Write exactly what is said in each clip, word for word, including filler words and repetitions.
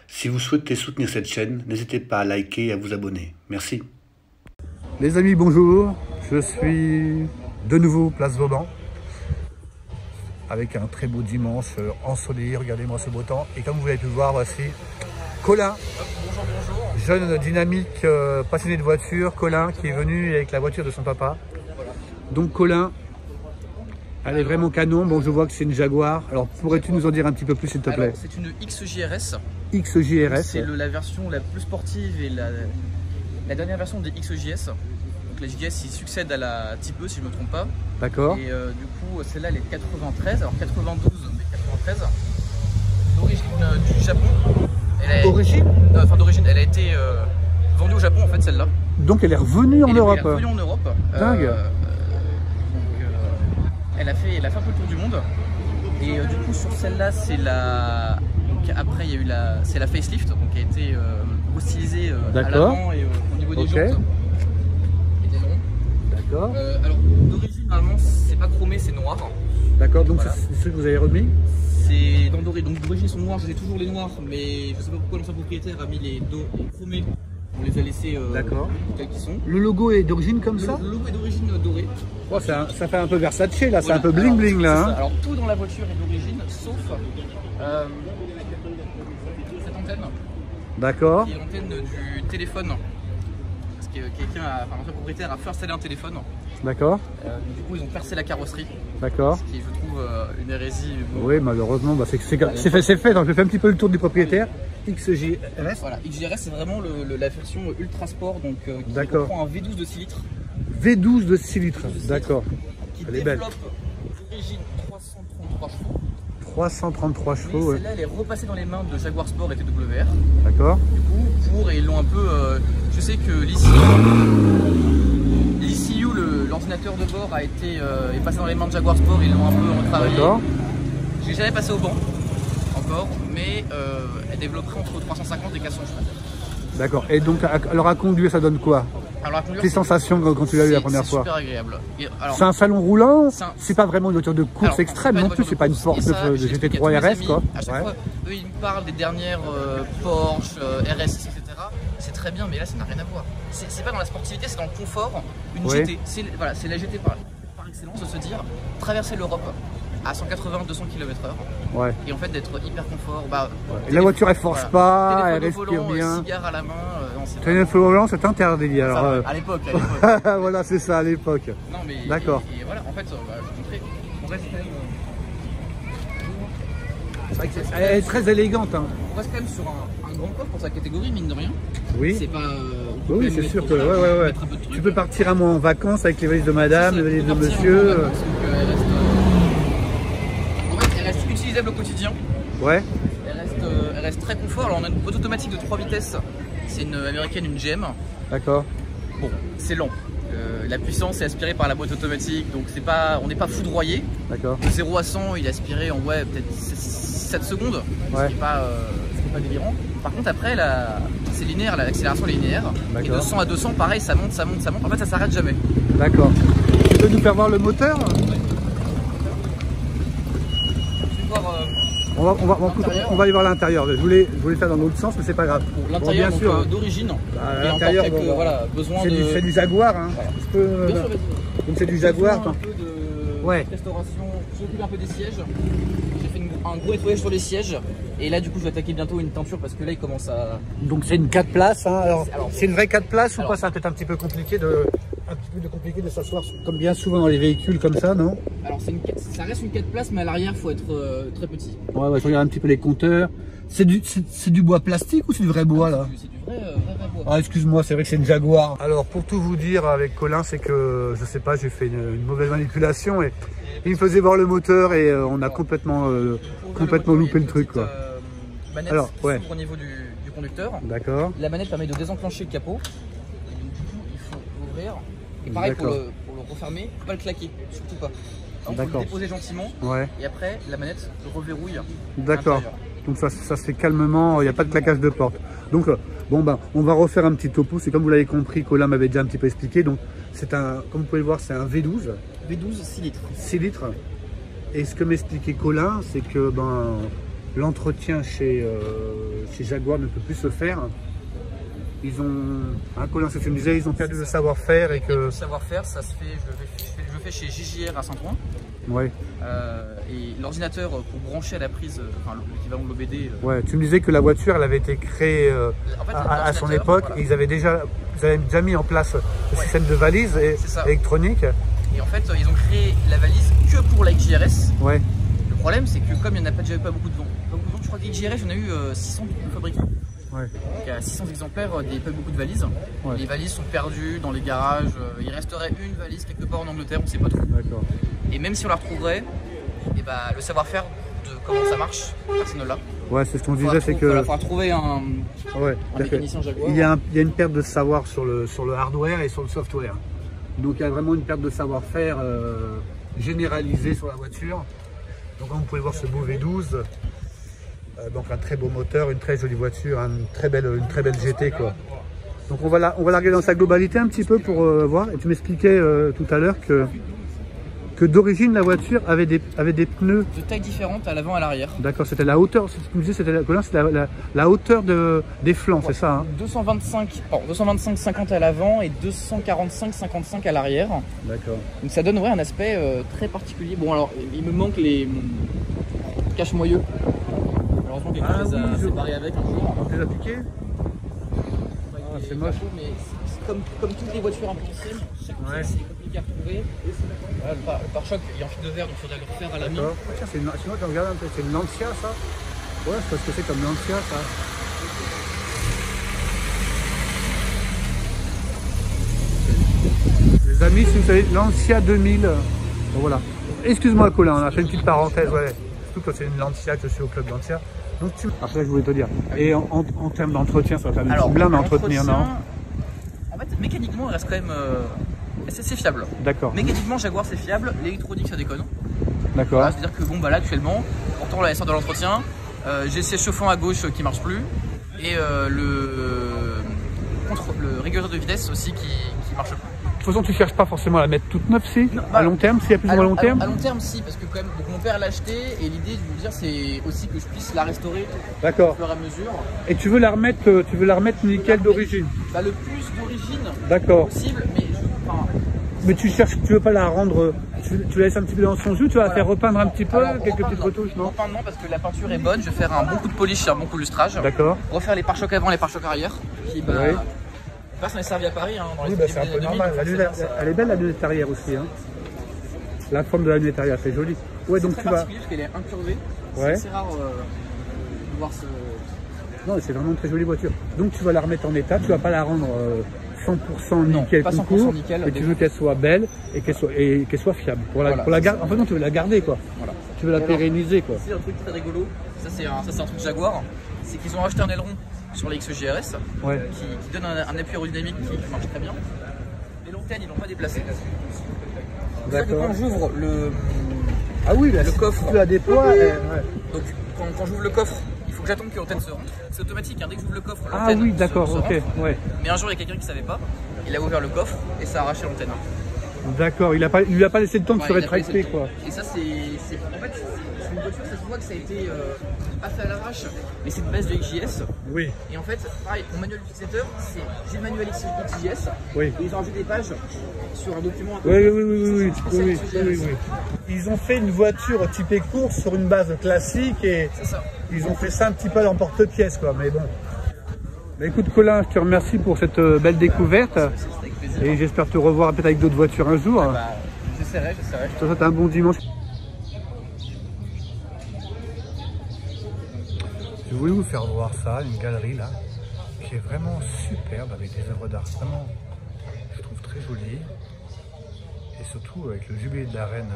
Si vous souhaitez soutenir cette chaîne, n'hésitez pas à liker et à vous abonner. Merci. Les amis, bonjour. Je suis de nouveau place Vauban avec un très beau dimanche ensoleillé. Regardez-moi ce beau temps. Et comme vous avez pu le voir, voici Colin. Bonjour, bonjour. Jeune dynamique, euh, passionné de voiture. Colin qui est venu avec la voiture de son papa. Donc Colin, elle est vraiment canon. Bon, je vois que c'est une Jaguar. Alors, pourrais-tu nous en dire un petit peu plus, s'il te plaît? C'est une X J R S. X J R S. C'est la version la plus sportive et la, la dernière version des X J S. Donc la J S, il succède à la Type E, si je ne me trompe pas. D'accord. Et euh, du coup, celle-là, elle est quatre-vingt-treize. Alors quatre-vingt-douze, mais quatre-vingt-treize. D'origine euh, du Japon. Elle a... Origine euh, Enfin, d'origine, elle a été euh, vendue au Japon, en fait, celle-là. Donc, elle est revenue en elle Europe. Elle est revenue en Europe. Dingue. Euh, Elle a, fait, elle a fait un peu le tour du monde. Et euh, du coup sur celle-là c'est la. Donc après il y a eu la. C'est la facelift, donc qui a été euh, hostilisée euh, à l'avant et euh, au niveau des okay. jantes et des longs. D'accord. Euh, alors d'origine normalement c'est pas chromé, c'est noir. D'accord, donc voilà. C'est ceux que vous avez remis. C'est dans doré, donc d'origine ils sont noirs, j'ai toujours les noirs, mais je sais pas pourquoi l'ancien propriétaire a mis les, do... les chromés. On les a laissés euh, tels qu'ils sont. Le logo est d'origine comme le, ça? Le logo est d'origine dorée. Oh, ça, ça fait un peu Versace là, voilà. C'est un peu bling bling là. Hein. Alors tout dans la voiture est d'origine, sauf euh, cette antenne. D'accord. Qui est l'antenne du téléphone. Parce que quelqu'un, enfin l'ancien propriétaire a fait installer un téléphone. D'accord. Euh, du coup ils ont percé la carrosserie. D'accord. Ce qui je trouve euh, une hérésie. Bon. Oui, malheureusement, bah, c'est fait, c'est fait. Donc je fais un petit peu le tour du propriétaire. X J R S. Voilà, X J R S c'est vraiment le, le, la version ultra sport, donc euh, qui comprend un V douze de six litres. V douze de six litres, d'accord. Qui elle est belle. développe d'origine trois cent trente-trois chevaux. trois cent trente-trois chevaux, ouais. Celle-là elle est repassée dans les mains de Jaguar Sport et T W R. D'accord. Du coup, pour, et ils l'ont un peu. Euh, je sais que l'E C U, l'ordinateur de bord, a été euh, est passé dans les mains de Jaguar Sport, ils l'ont un peu retravaillé. D'accord. J'ai jamais passé au banc. Encore, mais euh, elle développerait entre trois cent cinquante et quatre cents chevaux. D'accord. Et donc, alors à conduire, ça donne quoi? Alors à conduire, tes sensations quand tu l'as eu la première fois? C'est super agréable. C'est un salon roulant. C'est pas vraiment une voiture de course alors, extrême non plus. C'est pas une Force de G T trois R S quoi. À chaque ouais. fois, eux ils me parlent des dernières euh, Porsche, euh, R S, et cetera. C'est très bien, mais là ça n'a rien à voir. C'est pas dans la sportivité, c'est dans le confort. Une ouais. G T, c'est voilà, c'est la G T par, par excellence de se dire traverser l'Europe à cent quatre-vingts à deux cents kilomètres heure. Ouais. Et en fait d'être hyper confort. Bah, ouais. La voiture elle force voilà. pas, elle respire volant, bien. Cigare à la main. Euh, Téléphone au volant c'est interdit. Alors, euh... à l'époque. Voilà c'est ça à l'époque. Non mais. D'accord. Et, et voilà en fait bah, je vous montrer. On reste quand même. Euh... Elle est très élégante. Hein. On reste quand même sur un, un grand coffre pour sa catégorie mine de rien. Oui. C'est pas. Euh, oui c'est sûr que ouais, ouais, ouais. Tu peux partir un mois en vacances avec les valises de madame, les valises de monsieur. Utilisable au quotidien. Ouais. Elle reste, euh, elle reste très confort. Alors on a une boîte automatique de trois vitesses. C'est une américaine, une G M. D'accord. Bon, c'est lent. Euh, la puissance est aspirée par la boîte automatique, donc c'est pas, on n'est pas foudroyé. D'accord. De zéro à cent, il est aspiré en ouais, peut-être sept secondes. Ouais. Ce qui n'est pas, euh, pas délirant. Par contre, après, c'est linéaire, l'accélération est linéaire. Et de cent à deux cents, pareil, ça monte, ça monte, ça monte. En fait, ça s'arrête jamais. D'accord. Tu peux nous faire voir le moteur? On va, on, va, on va aller voir l'intérieur. Je voulais, je voulais faire dans l'autre sens, mais c'est pas grave. L'intérieur bon, euh, d'origine. Bah, l'intérieur, bon, bah, voilà, c'est de... du, du Jaguar. Hein. Voilà. Je peux, bien sûr, donc c'est du Jaguar. Un peu de ouais. restauration. Je m'occupe un peu des sièges. J'ai fait une, un gros nettoyage sur les sièges. Et là, du coup, je vais attaquer bientôt une teinture parce que là, il commence à. Donc c'est une quatre places. Hein. Alors, c'est une vraie quatre places alors, ou pas? Ça va peut-être un petit peu compliqué de. Un petit peu de compliqué de s'asseoir comme bien souvent dans les véhicules comme ça, non? Alors une, ça reste une quatre places, mais à l'arrière, il faut être euh, très petit. Ouais, ouais, je regarde un petit peu les compteurs. C'est du, du bois plastique ou c'est du vrai bois ah, là? C'est du vrai, euh, vrai, vrai bois. Ah, excuse-moi, c'est vrai que c'est une Jaguar. Alors, pour tout vous dire avec Colin, c'est que je sais pas, j'ai fait une, une mauvaise manipulation et il me faisait voir le moteur et euh, on a complètement, euh, complètement le loupé le truc quoi. Euh, manette Alors, ouais. Au niveau du, du conducteur. D'accord. La manette permet de désenclencher le capot. Et donc, du coup, il faut ouvrir. Et pareil pour le, pour le refermer, il ne faut pas le claquer, surtout pas. Il faut le déposer gentiment ouais. Et après la manette le reverrouille. D'accord. Donc ça, ça se fait calmement, il n'y a pas de claquage de porte. Donc bon ben on va refaire un petit topo, c'est comme vous l'avez compris, Colin m'avait déjà un petit peu expliqué. Donc c'est un, comme vous pouvez le voir, c'est un V douze. V douze six litres. six litres. Et ce que m'expliquait Colin, c'est que ben l'entretien chez, euh, chez Jaguar ne peut plus se faire. Ils ont, hein, Colin, ce que tu me disais, ils ont perdu le savoir-faire et que... Le savoir-faire, ça se fait, je le fais, je fais, je le fais chez J J R à Saint-Ouen. Ouais. Euh, et l'ordinateur pour brancher à la prise, enfin l'équivalent de l'O B D. Euh... Ouais, tu me disais que la voiture, elle avait été créée euh, en fait, à, à son époque, voilà. Et ils avaient déjà, ils avaient déjà mis en place le ouais. système de valise et, électronique. Et en fait, ils ont créé la valise que pour la X J R S. Ouais. Le problème, c'est que comme il n'y en a pas, déjà pas beaucoup de ventes, je crois que X J R S, j'en ai eu euh, six cents fabriqués. Ouais. Donc il y a six cents exemplaires, il n'y a pas beaucoup de valises. Ouais. Les valises sont perdues dans les garages. Il resterait une valise quelque part en Angleterre, on ne sait pas trop. D'accord. Et même si on la retrouverait, et bah, le savoir-faire de comment ça marche, personne ne l'a. Ouais, c'est ce qu'on disait, c'est que... Il faudra trouver un, ouais, un mécanicien Jaguar. Il y, a un, il y a une perte de savoir sur le, sur le hardware et sur le software. Donc il y a vraiment une perte de savoir-faire euh, généralisée sur la voiture. Donc comme vous pouvez voir ce beau V douze. Donc un très beau moteur, une très jolie voiture, une très belle, une très belle G T quoi. Donc on va la, on va la regarder dans sa globalité un petit peu pour euh, voir. Et tu m'expliquais euh, tout à l'heure que, que d'origine la voiture avait des, avait des pneus de taille différente à l'avant et à l'arrière. D'accord, c'était la hauteur, ce que tu me disais, c'était la, la, la, la hauteur de, des flancs, ouais, c'est ça hein? deux cent vingt-cinq, oh, deux cent vingt-cinq cinquante à l'avant et deux cent quarante-cinq cinquante-cinq à l'arrière. D'accord. Donc ça donne ouais, un aspect euh, très particulier. Bon alors il me manque les cache-moyeux. Malheureusement, quelqu'un ah, les a oui, séparés avec un jour. On les a piqués. Ah, c'est moche. Mais c'est comme, comme toutes les voitures un peu anciennes, chaque ouais. c'est compliqué à retrouver. Voilà, le pare-choc, par il est en fil de verre, donc il faudrait le refaire à la main. Ah, c'est une, sinon, tu regardes un peu, c'est une Lancia ça. Ouais, je sais pas ce que c'est comme Lancia ça. Les amis, si vous savez, Lancia deux mille. Bon, voilà. Excuse-moi Colin, on a fait une petite parenthèse. Ouais. Surtout quand c'est une Lancia, que je suis au club Lancia. Donc tu... Après, je voulais te dire. Et en, en, en termes d'entretien, ça va faire une blinde d'entretenir, non? En fait, mécaniquement, il reste quand même euh, assez fiable. D'accord. Mécaniquement, Jaguar, c'est fiable. L'électronique, ça déconne. D'accord. Voilà, c'est-à-dire que bon, bah là, actuellement, pourtant, là, elle sort de l'entretien. Euh, J'ai ces chauffants à gauche qui marchent plus. Et euh, le, contre, le régulateur de vitesse aussi qui, qui marche plus. De toute façon, tu ne cherches pas forcément à la mettre toute neuve, si non, bah, à long terme, s'il y a plus ou moins long terme. À long terme, si, parce que quand même, donc mon père l'a acheté et l'idée de vous dire, c'est aussi que je puisse la restaurer au fur et à mesure. Et tu veux la remettre, tu veux la remettre nickel d'origine? Bah, le plus d'origine possible, mais je, enfin, mais tu cherches, tu veux pas la rendre, tu, tu la laisses un petit peu dans son jus, tu vas voilà. la faire repeindre un petit peu, alors, quelques petites retouches, non? Repeindre non, parce que la peinture est bonne. Je vais faire un bon coup de polish et un bon coup de lustrage. D'accord. Refaire les pare-chocs avant, les pare-chocs arrière. Qui, bah, oui. Ça est servi à Paris, hein, dans les oui, bah, c'est un peu normal. La lunette, elle est belle la lunette arrière aussi. Hein. La forme de la lunette arrière, c'est joli. Ouais, donc très tu vas. Parce qu'elle est incurvée. Ouais. C'est rare euh, de voir ce. Non, c'est vraiment une très jolie voiture. Donc tu vas la remettre en état. Tu vas pas la rendre euh, cent pour cent nickel non, pas concours. cent pour cent nickel. Mais tu veux qu'elle soit belle et qu'elle soit et qu'elle soit fiable. Pour la, voilà, pour la garder. En fait, non, tu veux la garder quoi. Voilà. Tu veux la alors, pérenniser quoi. C'est un truc très rigolo. Ça c'est un, ça c'est un truc Jaguar. C'est qu'ils ont acheté un aileron sur les X J R S ouais. qui, qui donne un, un appui aérodynamique qui, qui marche très bien. Les longues ils l'ont pas déplacé. D'accord. Quand j'ouvre le, ah oui, là, le coffre, tu la déploies. Et... Ouais. Donc quand, quand j'ouvre le coffre, il faut que j'attende que l'antenne se rentre. C'est automatique, hein, dès que j'ouvre le coffre, l'antenne ah oui, d'accord, ok. Ouais. Mais un jour, il y a quelqu'un qui savait pas, il a ouvert le coffre et ça a arraché l'antenne. D'accord, il a lui a pas laissé le temps de ouais, se rétracter quoi. Et ça, c'est en fait, c'est une voiture, ça se voit que ça a été euh, pas fait à l'arrache, mais c'est une base de X J S. Oui. Et en fait, pareil, mon manuel utilisateur, c'est j'ai le manuel X J S. Oui. Et ils ont rajouté des pages sur un document. Oui, oui, oui, oui, oui, oui, oui, oui, oui. Ils ont fait une voiture typée course sur une base classique et ça. Ils ont fait ça un petit peu en porte-pièce quoi, mais bon. Bah, écoute Colin, je te remercie pour cette belle découverte. Et j'espère te revoir peut-être avec d'autres voitures un jour. Bah, j'essaierai, j'essaierai. Je te souhaite un bon dimanche. Je voulais vous faire voir ça, une galerie là, qui est vraiment superbe avec des œuvres d'art vraiment, je trouve très jolies. Et surtout avec le jubilé de la reine.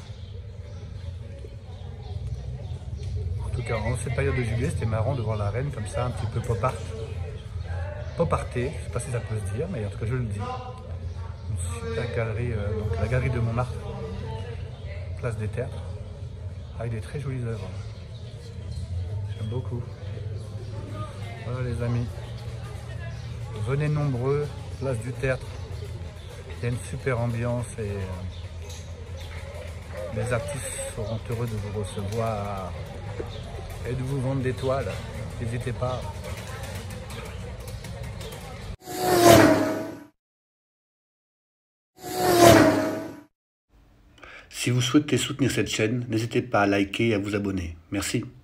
En tout cas, en cette période de jubilé, c'était marrant de voir la reine comme ça, un petit peu pop art. Pop arté, je ne sais pas si ça peut se dire, mais en tout cas je le dis. Une super galerie, euh, donc la galerie de Montmartre, place des Tertres, avec des très jolies œuvres. J'aime beaucoup. Voilà les amis, venez nombreux, place du Tertre. Il y a une super ambiance et euh, les artistes seront heureux de vous recevoir. et de vous vendre des toiles. N'hésitez pas. Si vous souhaitez soutenir cette chaîne, n'hésitez pas à liker et à vous abonner. Merci.